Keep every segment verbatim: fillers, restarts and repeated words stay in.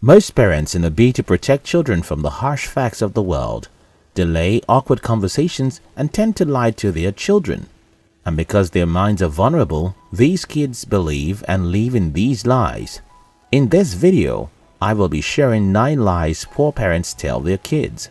Most parents, in a bid to protect children from the harsh facts of the world, delay awkward conversations and tend to lie to their children. And because their minds are vulnerable, these kids believe and live in these lies. In this video, I will be sharing nine lies poor parents tell their kids.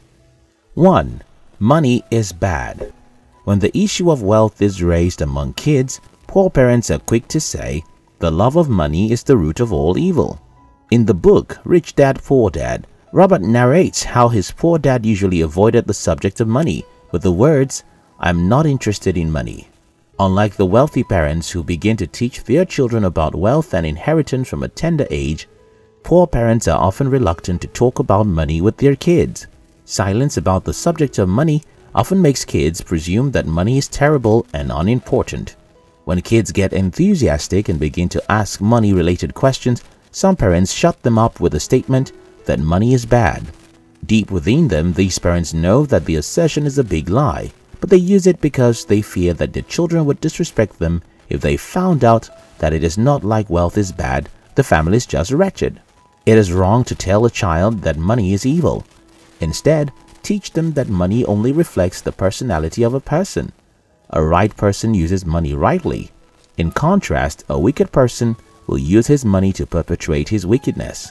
one. Money is bad. When the issue of wealth is raised among kids, poor parents are quick to say, the love of money is the root of all evil. In the book Rich Dad Poor Dad, Robert narrates how his poor dad usually avoided the subject of money with the words, "I'm not interested in money." Unlike the wealthy parents who begin to teach their children about wealth and inheritance from a tender age, poor parents are often reluctant to talk about money with their kids. Silence about the subject of money often makes kids presume that money is terrible and unimportant. When kids get enthusiastic and begin to ask money-related questions, some parents shut them up with a statement that money is bad. Deep within them, these parents know that the assertion is a big lie, but they use it because they fear that their children would disrespect them if they found out that it is not like wealth is bad, the family is just wretched. It is wrong to tell a child that money is evil. Instead, teach them that money only reflects the personality of a person. A right person uses money rightly. In contrast, a wicked person will use his money to perpetuate his wickedness.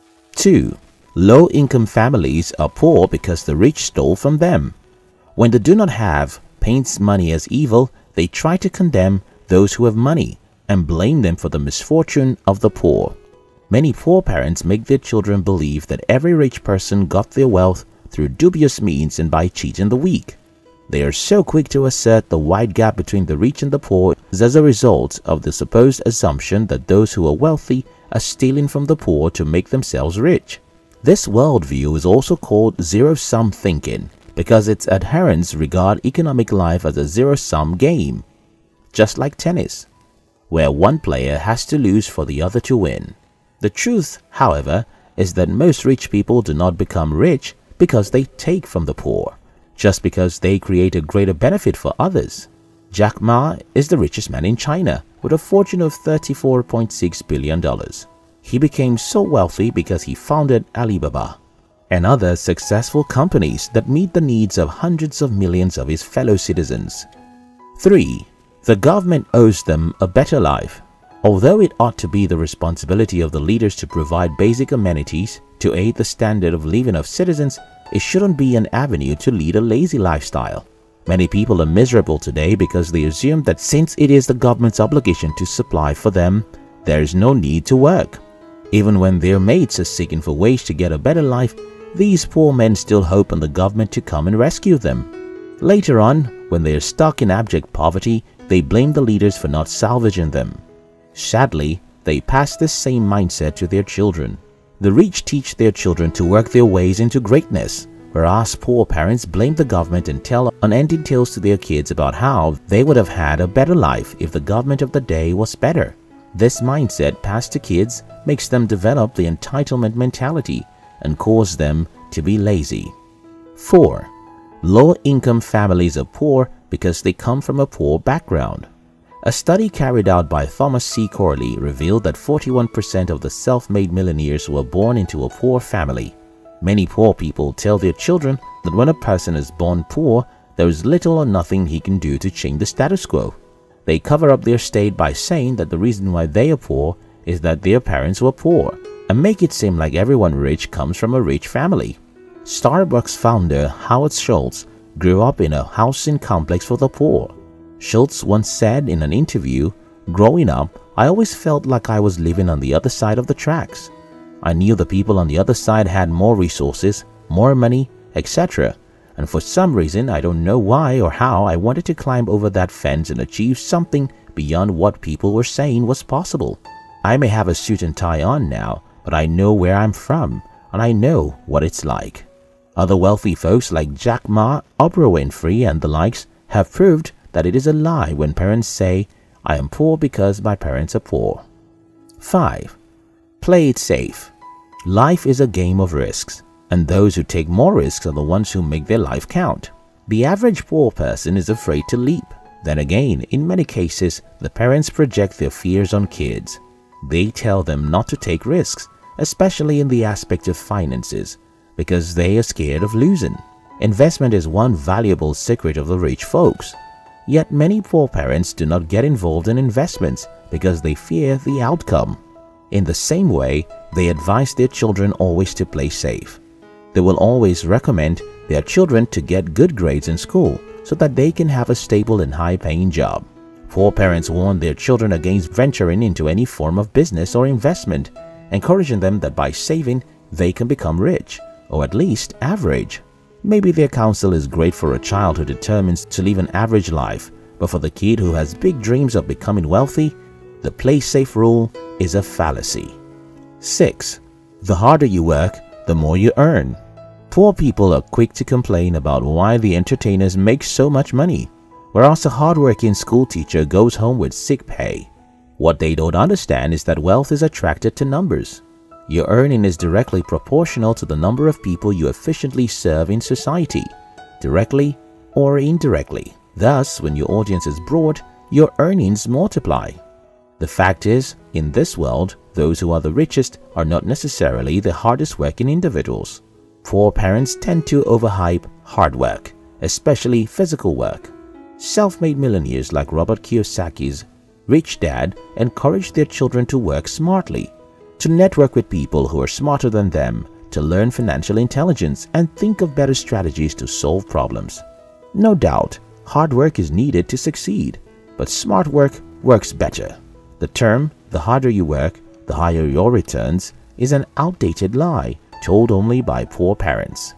two. Low-income families are poor because the rich stole from them. When the do not have paints money as evil, they try to condemn those who have money and blame them for the misfortune of the poor. Many poor parents make their children believe that every rich person got their wealth through dubious means and by cheating the weak. They are so quick to assert the wide gap between the rich and the poor is as a result of the supposed assumption that those who are wealthy are stealing from the poor to make themselves rich. This worldview is also called zero-sum thinking because its adherents regard economic life as a zero-sum game, just like tennis, where one player has to lose for the other to win. The truth, however, is that most rich people do not become rich because they take from the poor, just because they create a greater benefit for others. Jack Ma is the richest man in China with a fortune of thirty-four point six billion dollars. He became so wealthy because he founded Alibaba and other successful companies that meet the needs of hundreds of millions of his fellow citizens. three. The government owes them a better life. Although it ought to be the responsibility of the leaders to provide basic amenities to aid the standard of living of citizens, it shouldn't be an avenue to lead a lazy lifestyle. Many people are miserable today because they assume that since it is the government's obligation to supply for them, there is no need to work. Even when their mates are seeking for ways to get a better life, these poor men still hope on the government to come and rescue them. Later on, when they are stuck in abject poverty, they blame the leaders for not salvaging them. Sadly, they pass this same mindset to their children. The rich teach their children to work their ways into greatness, whereas poor parents blame the government and tell unending tales to their kids about how they would have had a better life if the government of the day was better. This mindset passed to kids makes them develop the entitlement mentality and cause them to be lazy. four. Low-income families are poor because they come from a poor background. A study carried out by Thomas C. Corley revealed that forty-one percent of the self-made millionaires were born into a poor family. Many poor people tell their children that when a person is born poor, there is little or nothing he can do to change the status quo. They cover up their state by saying that the reason why they are poor is that their parents were poor and make it seem like everyone rich comes from a rich family. Starbucks founder Howard Schultz grew up in a housing complex for the poor. Schultz once said in an interview, "Growing up, I always felt like I was living on the other side of the tracks. I knew the people on the other side had more resources, more money, et cetera. And for some reason, I don't know why or how, I wanted to climb over that fence and achieve something beyond what people were saying was possible. I may have a suit and tie on now, but I know where I'm from, and I know what it's like." Other wealthy folks like Jack Ma, Oprah Winfrey, and the likes have proved that it is a lie when parents say, "I am poor because my parents are poor." five. Play it safe. Life is a game of risks, and those who take more risks are the ones who make their life count. The average poor person is afraid to leap. Then again, in many cases, the parents project their fears on kids. They tell them not to take risks especially in the aspect of finances, because they are scared of losing. Investment is one valuable secret of the rich folks. Yet many poor parents do not get involved in investments because they fear the outcome. In the same way, they advise their children always to play safe. They will always recommend their children to get good grades in school so that they can have a stable and high-paying job. Poor parents warn their children against venturing into any form of business or investment, encouraging them that by saving, they can become rich, or at least average. Maybe their counsel is great for a child who determines to live an average life, but for the kid who has big dreams of becoming wealthy, the play safe rule is a fallacy. six. The harder you work, the more you earn. Poor people are quick to complain about why the entertainers make so much money, whereas a hardworking school teacher goes home with sick pay. What they don't understand is that wealth is attracted to numbers. Your earning is directly proportional to the number of people you efficiently serve in society, directly or indirectly. Thus, when your audience is broad, your earnings multiply. The fact is, in this world, those who are the richest are not necessarily the hardest working individuals. Poor parents tend to overhype hard work, especially physical work. Self-made millionaires like Robert Kiyosaki's rich dad encourage their children to work smartly, to network with people who are smarter than them, to learn financial intelligence and think of better strategies to solve problems. No doubt, hard work is needed to succeed, but smart work works better. The term, the harder you work, the higher your returns, is an outdated lie told only by poor parents.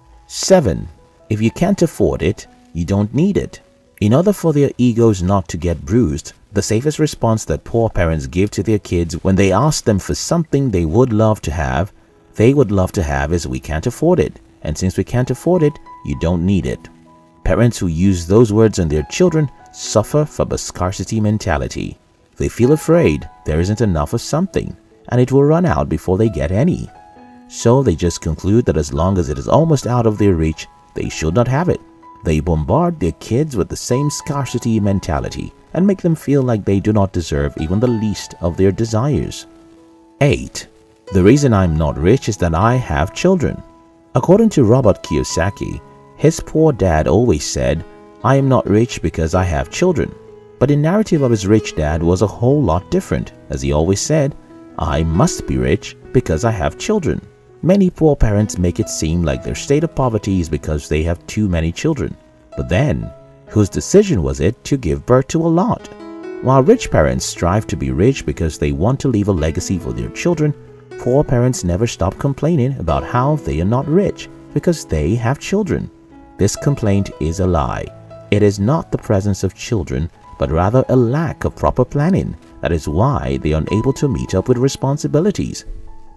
seven. If you can't afford it, you don't need it. In order for their egos not to get bruised, the safest response that poor parents give to their kids when they ask them for something they would love to have, they would love to have is "we can't afford it, and since we can't afford it, you don't need it." Parents who use those words on their children suffer from a scarcity mentality. They feel afraid there isn't enough of something, and it will run out before they get any. So they just conclude that as long as it is almost out of their reach, they should not have it. They bombard their kids with the same scarcity mentality and make them feel like they do not deserve even the least of their desires. eight. The reason I'm not rich is that I have children. According to Robert Kiyosaki, his poor dad always said, "I am not rich because I have children." But the narrative of his rich dad was a whole lot different, as he always said, "I must be rich because I have children." Many poor parents make it seem like their state of poverty is because they have too many children. But then, whose decision was it to give birth to a lot? While rich parents strive to be rich because they want to leave a legacy for their children, poor parents never stop complaining about how they are not rich because they have children. This complaint is a lie. It is not the presence of children, but rather a lack of proper planning. That is why they are unable to meet up with responsibilities.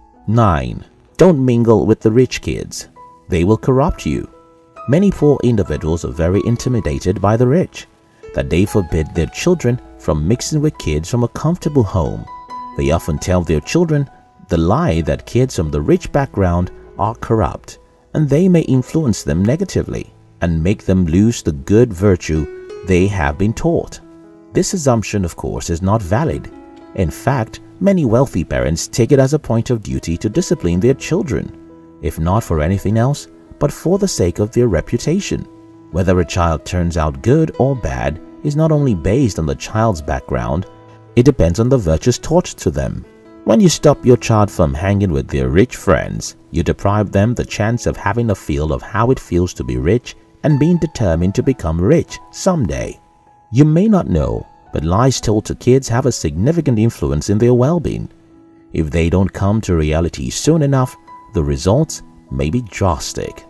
nine. Don't mingle with the rich kids. They will corrupt you. Many poor individuals are very intimidated by the rich, that they forbid their children from mixing with kids from a comfortable home. They often tell their children the lie that kids from the rich background are corrupt, and they may influence them negatively and make them lose the good virtue they have been taught. This assumption, of course, is not valid. In fact, many wealthy parents take it as a point of duty to discipline their children, if not for anything else, but for the sake of their reputation. Whether a child turns out good or bad is not only based on the child's background, it depends on the virtues taught to them. When you stop your child from hanging with their rich friends, you deprive them the chance of having a feel of how it feels to be rich and being determined to become rich someday. You may not know, but lies told to kids have a significant influence in their well-being. If they don't come to reality soon enough, the results may be drastic.